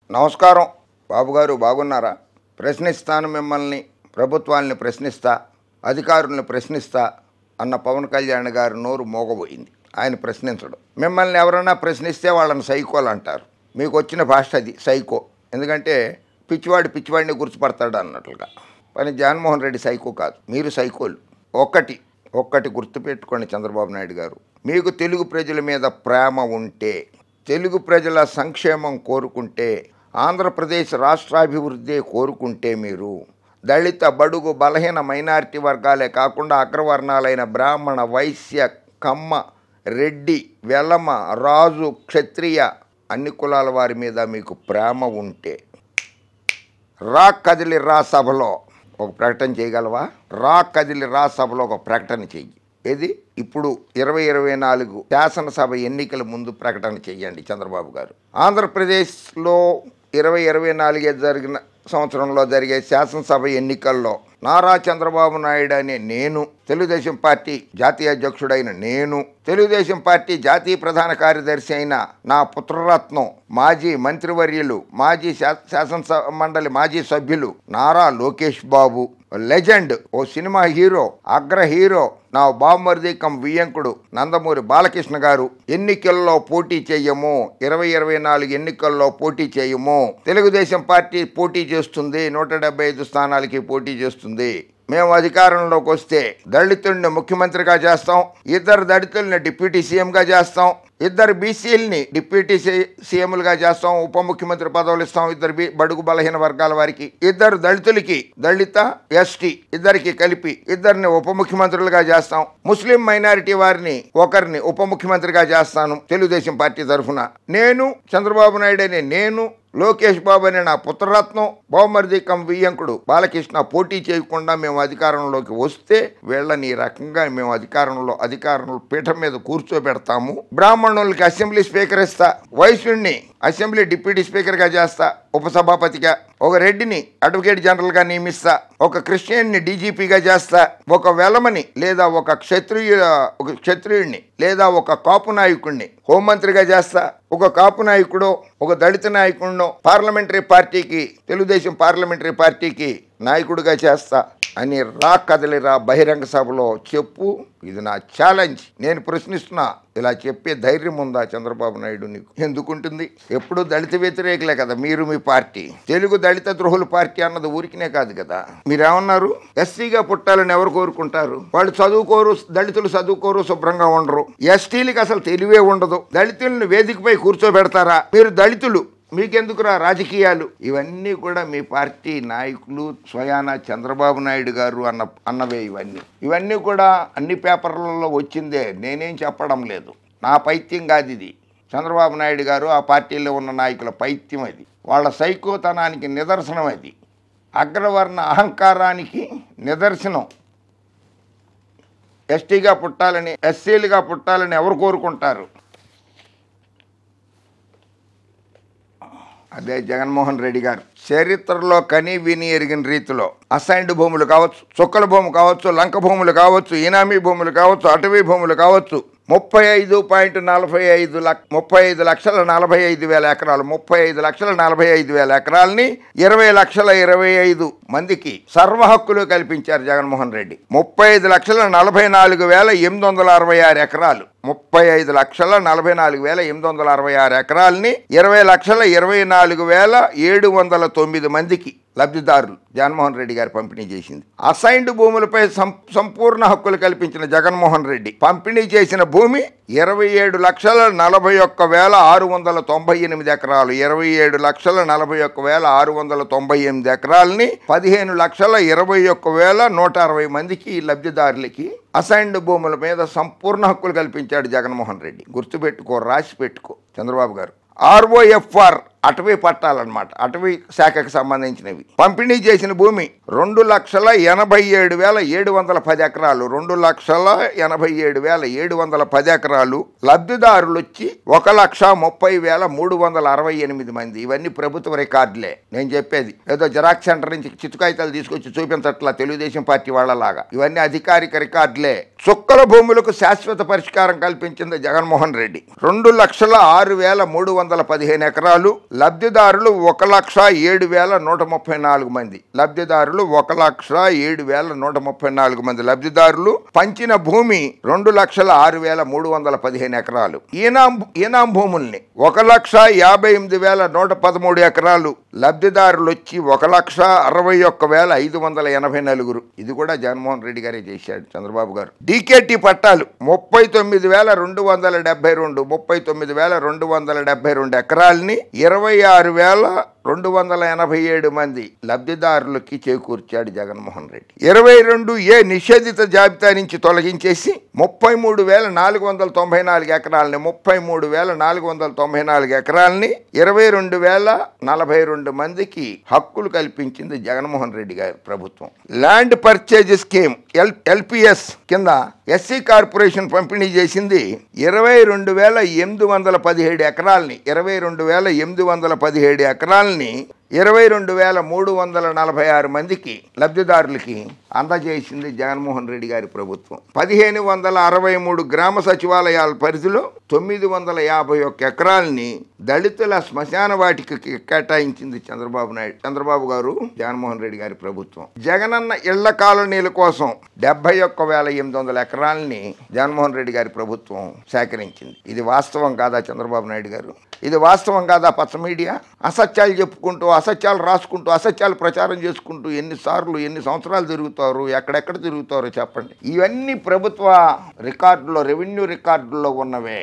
నమస్కారం బాబు గారు, బాగున్నారా? ప్రశ్నిస్తాను మిమ్మల్ని, ప్రభుత్వాన్ని ప్రశ్నిస్తా, అధికారులను ప్రశ్నిస్తా అన్న పవన్ కళ్యాణ్ గారు నోరు మోగబోయింది. ఆయన ప్రశ్నించడం. మిమ్మల్ని ఎవరైనా ప్రశ్నిస్తే వాళ్ళని సైకోలు అంటారు. మీకు వచ్చిన భాష అది, సైకో. ఎందుకంటే పిచ్చివాడిని గుర్తుపడతాడు అన్నట్లుగా. కానీ జగన్మోహన్ రెడ్డి సైకో కాదు, మీరు సైకోలు. ఒక్కటి గుర్తుపెట్టుకోండి చంద్రబాబు నాయుడు గారు, మీకు తెలుగు ప్రజల మీద ప్రేమ ఉంటే, తెలుగు ప్రజల సంక్షేమం కోరుకుంటే, ఆంధ్రప్రదేశ్ రాష్ట్రాభివృద్ధి కోరుకుంటే, మీరు దళిత, బడుగు, బలహీన మైనారిటీ వర్గాలే కాకుండా అగ్రవర్ణాలైన బ్రాహ్మణ, వైశ్య, కమ్మ, రెడ్డి, వెలమ, రాజు, క్షత్రియ అన్ని కులాల వారి మీద మీకు ప్రేమ ఉంటే రా కదిలి రా సభలో ఒక ప్రకటన చేయగలవా? రా కదిలి రా సభలో ఒక ప్రకటన చెయ్యి. ఏది? ఇప్పుడు 2024 శాసనసభ ఎన్నికల ముందు ప్రకటన చెయ్యండి చంద్రబాబు గారు. ఆంధ్రప్రదేశ్లో 2024 జరిగిన సంవత్సరంలో జరిగే శాసనసభ ఎన్నికల్లో నారా చంద్రబాబు నాయుడు అనే నేను, తెలుగుదేశం పార్టీ జాతీయ అధ్యక్షుడైన నేను, తెలుగుదేశం పార్టీ జాతీయ ప్రధాన కార్యదర్శి అయిన నా పుత్రరత్నం, మాజీ మంత్రివర్యులు, మాజీ శాసనసభ మండలి మాజీ సభ్యులు నారా లోకేష్ బాబు, లెజెండ్, ఓ సినిమా హీరో, అగ్ర హీరో, నా బామ్మర్ది కమ్ వియ్యంకుడు నందమూరి బాలకృష్ణ గారు ఎన్నికల్లో పోటీ చేయము, 2024 ఎన్నికల్లో పోటీ చేయము. తెలుగుదేశం పార్టీ పోటీ చేస్తుంది, 175 స్థానాలకి పోటీ చేస్తుంది. మేము అధికారంలోకి వస్తే దళితుడిని ముఖ్యమంత్రిగా చేస్తాం, 2 దళితుల్ని డిప్యూటీ సీఎంగా చేస్తాం, 2 బీసీలని డిప్యూటీ సీఎంలుగా చేస్తాం, ఉప ముఖ్యమంత్రి పదవులు ఇస్తాం 2 బడుగు బలహీన వర్గాల వారికి, 2 దళితులకి, దళిత, ఎస్టీ 2కి కలిపి 2 ఉప ముఖ్యమంత్రులుగా చేస్తాం, ముస్లిం మైనారిటీ వారిని ఒకరిని ఉప ముఖ్యమంత్రిగా చేస్తాను తెలుగుదేశం పార్టీ తరఫున. నేను చంద్రబాబు నాయుడు అనే నేను, లోకేష్ బాబు అనే నా పుత్రరత్నం, బామ్మర్ది కమ్ వియ్యంకుడు బాలకృష్ణ పోటీ చేయకుండా మేము అధికారంలోకి వస్తే వీళ్ళని ఈ రకంగా మేము అధికారంలో పీఠం మీద కూర్చోబెడతాము. బ్రాహ్మణులకి అసెంబ్లీ స్పీకర్ ఇస్తా, వైశ్యుడిని అసెంబ్లీ డిప్యూటీ స్పీకర్గా చేస్తా, ఉపసభాపతిగా, ఒక రెడ్డిని అడ్వకేట్ జనరల్గా నియమిస్తా, ఒక క్రిస్టియన్ని డీజీపీగా చేస్తా, ఒక వెలమని లేదా ఒక క్షత్రియుడిని లేదా ఒక కాపు నాయకుడిని హోంమంత్రిగా చేస్తా, ఒక కాపు నాయకుడో ఒక దళిత నాయకుడినో పార్లమెంటరీ పార్టీకి, తెలుగుదేశం పార్లమెంటరీ పార్టీకి నాయకుడిగా చేస్తా అని రా కదలిరా బహిరంగ సభలో చెప్పు. ఇది నా ఛాలెంజ్. నేను ప్రశ్నిస్తున్నా. ఇలా చెప్పే ధైర్యం ఉందా చంద్రబాబు నాయుడు నీకు? ఎందుకుంటుంది? ఎప్పుడు దళిత వ్యతిరేకులే కదా మీరు, మీ పార్టీ. తెలుగు దళిత ద్రోహుల పార్టీ అన్నది ఊరికినే కాదు కదా. మీరేమన్నారు? ఎస్సీగా పుట్టాలని ఎవరు కోరుకుంటారు? వాళ్ళు చదువుకోరు, దళితులు చదువుకోరు, శుభ్రంగా ఉండరు. ఎస్టీలకి అసలు తెలివే ఉండదు. దళితులను వేదికపై కూర్చోబెడతారా? మీరు దళితులు, మీకెందుకురా రాజకీయాలు? ఇవన్నీ కూడా మీ పార్టీ నాయకులు స్వయానా చంద్రబాబు నాయుడు గారు అన్నవే. ఇవన్నీ కూడా అన్ని పేపర్లలో వచ్చిందే, నేనేం చెప్పడం లేదు. నా పైత్యం కాదు ఇది. చంద్రబాబు నాయుడు గారు, ఆ పార్టీలో ఉన్న నాయకుల పైత్యం అది. వాళ్ళ సైకోతనానికి నిదర్శనం అది. అగ్రవర్ణ అహంకారానికి నిదర్శనం. ఎస్టీగా పుట్టాలని, ఎస్సీలుగా పుట్టాలని ఎవరు కోరుకుంటారు? అదే జగన్మోహన్ రెడ్డి గారు చరిత్రలో కని విని ఎరిగిన రీతిలో అసైన్డ్ భూములు కావచ్చు, చుక్కల భూమి కావచ్చు, లంక భూములు కావచ్చు, ఇనామీ భూములు కావచ్చు, అటవీ భూములు కావచ్చు, 35,45,000 ఎకరాలు, 35,45,000 ఎకరాలని 20,25,000 మందికి సర్వ హక్కులు కల్పించారు జగన్మోహన్ రెడ్డి. 35,44,866 ఎకరాలు, 35,44,866 ఎకరాలని 20,24,709 మందికి లబ్ధిదారులు జగన్మోహన్ రెడ్డి గారు పంపిణీ చేసింది. అసైన్డ్ భూములపై సంపూర్ణ హక్కులు కల్పించిన జగన్మోహన్ రెడ్డి పంపిణీ చేసిన భూమి 27,41,698 ఎకరాలు. 27,41,698 ఎకరాలని 15,21,160 మందికి లబ్ధిదారులకి అసైన్డ్ భూముల మీద సంపూర్ణ హక్కులు కల్పించాడు జగన్మోహన్ రెడ్డి. గుర్తుపెట్టుకో, రాసి పెట్టుకో చంద్రబాబు గారు. ROFR అటవీ పట్టాలన్నమాట, అటవీ శాఖకు సంబంధించినవి. పంపిణీ చేసిన భూమి 2,87,710 ఎకరాలు, 2,87,710 ఎకరాలు. లబ్ధిదారులు వచ్చి 1,30,368 మంది. ఇవన్నీ ప్రభుత్వ రికార్డులే. నేను చెప్పేది ఏదో జిరాక్స్ సెంటర్ నుంచి చిత్తుకాయితాలు తీసుకొచ్చి చూపించట్లా తెలుగుదేశం పార్టీ వాళ్ళలాగా. ఇవన్నీ అధికారిక రికార్డులే. చుక్కల భూములకు శాశ్వత పరిష్కారం కల్పించింది జగన్మోహన్ రెడ్డి. 2,06,315 ఎకరాలు. లబ్ధిదారులు 1,07,134 మంది. లబ్ధిదారులు 1,07,134 మంది లబ్ధిదారులు. పంచిన భూమి 2,06,315 ఎకరాలు. ఈనాం భూముల్ని 1,58,113 ఎకరాలు లబ్ధిదారులు వచ్చి 1,61,584. ఇది కూడా జగన్మోహన్ రెడ్డి గారే చేశాడు, చంద్రబాబు గారు. డీకేటీ పట్టాలు 39,272 ఎకరాలని 26,287 మంది లబ్ధిదారులకి చేకూర్చాడు జగన్మోహన్ రెడ్డి. 22A నిషేధిత జాబితా నుంచి తొలగించేసి 33,494 ఎకరాలని 33,494 ఎకరాలని 22,042 మందికి హక్కులు కల్పించింది జగన్మోహన్ రెడ్డి గారి ప్రభుత్వం. ల్యాండ్ పర్చేజ్ స్కీమ్ ఎల్పిఎస్ కింద ఎస్సీ కార్పొరేషన్ పంపిణీ చేసింది 22,817 ఎకరాలని 22,817 ఎకరాలని 22,346 మందికి లబ్ధిదారులకి అందజేసింది జగన్మోహన్ రెడ్డి గారి ప్రభుత్వం. 1,563 గ్రామ సచివాలయాల పరిధిలో 951 ఎకరాలని దళితుల శ్మశాన వాటికకి కేటాయించింది చంద్రబాబు గారు, జగన్మోహన్ రెడ్డి గారి ప్రభుత్వం. జగనన్న ఇళ్ల కాలనీల కోసం 71,800 ఎకరాలని జగన్మోహన్ రెడ్డి గారి ప్రభుత్వం సేకరించింది. ఇది వాస్తవం కాదా చంద్రబాబు నాయుడు గారు? ఇది వాస్తవం కాదా పచ్చ మీడియా? అసత్యాలు చెప్పుకుంటూ, అసత్యాలు రాసుకుంటూ, అసత్యాలు ప్రచారం చేసుకుంటూ ఎన్ని సంవత్సరాలు తిరుగుతారు, ఎక్కడెక్కడ తిరుగుతారో చెప్పండి. ఇవన్నీ ప్రభుత్వ రికార్డులో, రెవెన్యూ రికార్డుల్లో ఉన్నవే.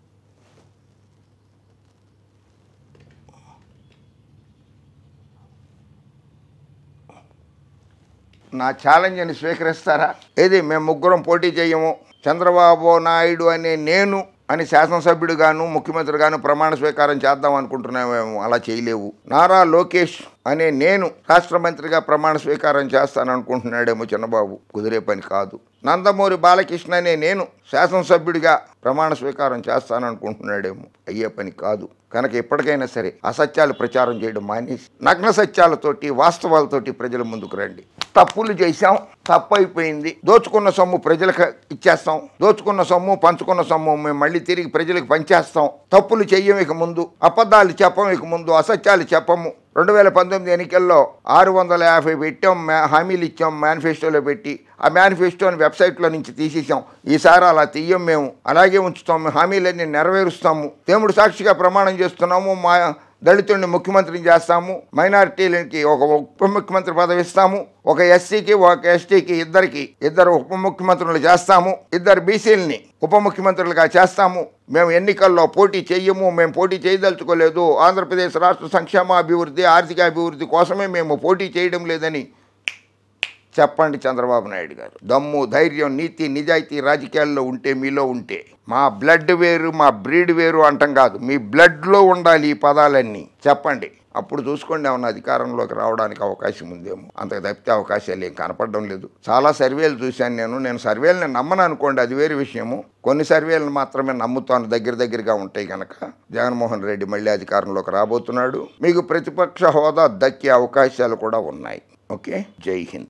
నా ఛాలెంజ్ని స్వీకరిస్తారా? ఏది మేము ముగ్గురం పోటీ చేయము, చంద్రబాబు నాయుడు అనే నేను అని శాసనసభ్యుడిగాను ముఖ్యమంత్రిగాను ప్రమాణ స్వీకారం చేద్దాం అనుకుంటున్నామేమో, అలా చేయలేవు. నారా లోకేష్ అనే నేను రాష్ట్ర మంత్రిగా ప్రమాణ స్వీకారం చేస్తాననుకుంటున్నాడేమో చంద్రబాబు, కుదిరే పని కాదు. నందమూరి బాలకృష్ణ అనే నేను శాసనసభ్యుడిగా ప్రమాణ స్వీకారం చేస్తాననుకుంటున్నాడేమో, అయ్యే పని కాదు. కనుక ఎప్పటికైనా సరే అసత్యాలు ప్రచారం చేయడం మానేసి నగ్న సత్యాలతోటి, వాస్తవాలతోటి ప్రజల ముందుకు రండి. తప్పులు చేశాం, తప్పు అయిపోయింది, దోచుకున్న సొమ్ము ప్రజలకు ఇచ్చేస్తాం, దోచుకున్న సొమ్ము పంచుకున్న సొమ్ము మేము మళ్ళీ తిరిగి ప్రజలకు పంచేస్తాం. తప్పులు చెయ్యం ఇక ముందు, అబద్ధాలు చెప్పం ఇక ముందు, అసత్యాలు చెప్పము. 2019 ఎన్నికల్లో 650 పెట్టాం, హామీలు ఇచ్చాం మేనిఫెస్టోలో పెట్టి. ఆ మేనిఫెస్టోని వెబ్సైట్లో నుంచి తీసేసాం. ఈసారి అలా తీయం, మేము అలాగే ఉంచుతాము, హామీలన్నీ నెరవేరుస్తాము. దేవుడు సాక్షిగా ప్రమాణం చేస్తున్నాము, మా దళితుడిని ముఖ్యమంత్రిని చేస్తాము, మైనారిటీలకి ఒక ఉప ముఖ్యమంత్రి పదవి ఇస్తాము, ఒక ఎస్సీకి ఒక ఎస్టీకి ఇద్దరు ఉప ముఖ్యమంత్రులు చేస్తాము, 2 బీసీలని ఉప ముఖ్యమంత్రులుగా చేస్తాము. మేము ఎన్నికల్లో పోటీ చెయ్యము, మేము పోటీ చేయదలుచుకోలేదు. ఆంధ్రప్రదేశ్ రాష్ట్ర సంక్షేమాభివృద్ధి, ఆర్థిక అభివృద్ధి కోసమే మేము పోటీ చేయడం లేదని చెప్పండి చంద్రబాబు నాయుడు గారు. దమ్ము, ధైర్యం, నీతి, నిజాయితీ రాజకీయాల్లో ఉంటే, మీలో ఉంటే, మా బ్లడ్ వేరు మా బ్రీడ్ వేరు అంటాం కాదు, మీ బ్లడ్లో ఉండాలి ఈ పదాలన్నీ. చెప్పండి, అప్పుడు చూసుకోండి ఏమన్నా అధికారంలోకి రావడానికి అవకాశం ఉందేమో. అంతకు తప్పితే అవకాశాలు ఏం కనపడడం లేదు. చాలా సర్వేలు చూశాను నేను సర్వేలను నమ్మను అనుకోండి, అది వేరే విషయము. కొన్ని సర్వేలను మాత్రమే నమ్ముతాను, దగ్గరగా ఉంటాయి కనుక. జగన్మోహన్ రెడ్డి మళ్ళీ అధికారంలోకి రాబోతున్నాడు. మీకు ప్రతిపక్ష హోదా దక్కే అవకాశాలు కూడా ఉన్నాయి. ఓకే, జై హింద్.